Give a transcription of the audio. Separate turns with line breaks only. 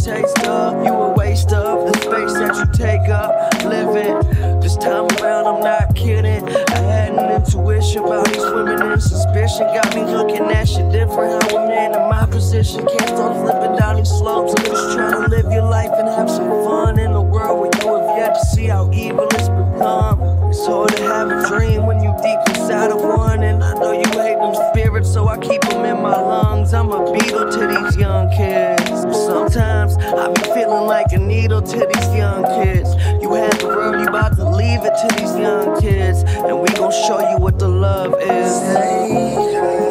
taste of. You a waste of the space that you take up. Living this time around, I'm not kidding. I had an intuition about these women and suspicion. Got me looking at shit different. How a man in my position can't start flipping down these slopes. I'm just trying to live your life and have some fun in a world where you have yet to see how evil it's become. It's hard to have a dream when you deep inside of one. And I know you hate them spirits, so I keep them in my lungs. I'm a beetle to these young kids. Sometimes I be feeling like a needle to these young kids. You had the world, you about to leave it to these young kids. And we gon' show you what the love is. Hey.